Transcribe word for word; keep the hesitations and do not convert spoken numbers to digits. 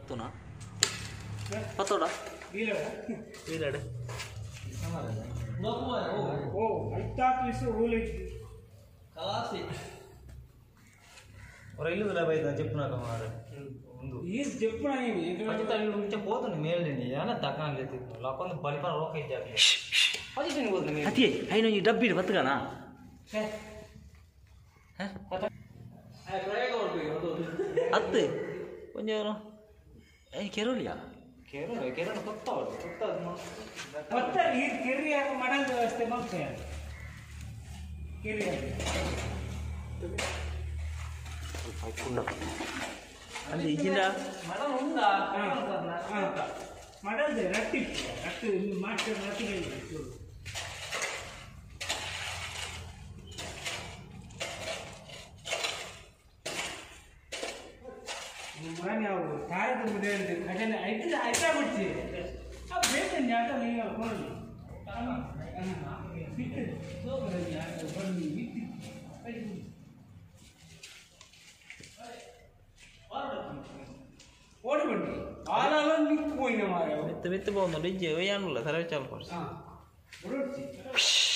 पत्तुना पत्तोड़ा वीलड़ ओ ಐತಾ place rule ಕಲಾಸಿ ರೈಲು ಇಲ್ಲ ಬೈದ ಚೆಪ್ಪುನಾಗ ಮಾರ ಒಂದು ಈ ಚೆಪ್ಪುನ ಏನು ಮತ್ತೆ ತಳ್ಳಿ ಮುಂಚೆ ಹೋದನು ಮೇಲ್ನಿ ಯಾನ ತಕಂಗ್ಲಿತಿ ಲಕೊಂದು ಬಲಿಪನ ರೋಕ ಇದ್ದಾಗಲಿ ಅದು ತಿನ್ನು ಹೋದನು ಮೇಲೆ ಅತಿ ಐನೋ ಈ ಡಬ್ಬಿ ಬತ್ತಗನ ಹೇ ಹೇ ಆ ಪ್ರಯೋಗ ಮಾಡ್ಬೇಕು ಅದು ಅತ್ತೆ ಕೊಂಚ ಐ ಕೆರೋಲಿಯಾ ಕೇರಳ ಕೇರಳ ಕೊತ್ತವ ಕೊತ್ತ ಕೊತ್ತ ಈ ಕೆರಿಯ ಮಾಡಲ್ ವ್ಯವಸ್ಥೆ ಮಾಡ್ತಾರೆ ಕೆರಿಯ ಅಲ್ಲಿ ಈಗಿನ ಮಡಲ್ ಉಂಟಾ ಮಾಡಲ್ ರಟ್ಟಿ ರಟ್ಟಿ ಮಾಡ್ತಾರೆ ರಟ್ಟಿಗೆ ಮನೆ ಅವರು ಕಾರದ ಮುದ್ದೆ ಕಡಲೆ ಐದು ಆಯ್ತಾ ಬಿಡ್ತೀವಿ ಆ ಬೇಡ ಯಾಕೆ ನೀವು ಕೊಡಲಿ ಬಿಟ್ಟು ಸೋಬರಲ್ಲಿ ಯಾಕೆ ಬನ್ನಿ ಬಿಟ್ಟು ಓಡಿ ಬನ್ನಿ ಆಲಲ್ಲ ನಿಂತು ಹೋಯ್ನ ಮಾರ ಮೆತ್ತ ಮೆತ್ತ ಬಾగుంది ಡಿಜೆ ಯಾನುಲ್ಲ ಸರಳ ಚಾಲು ಪರ್ಸ್ ಹಾ ಬರೋಡ್ತಿ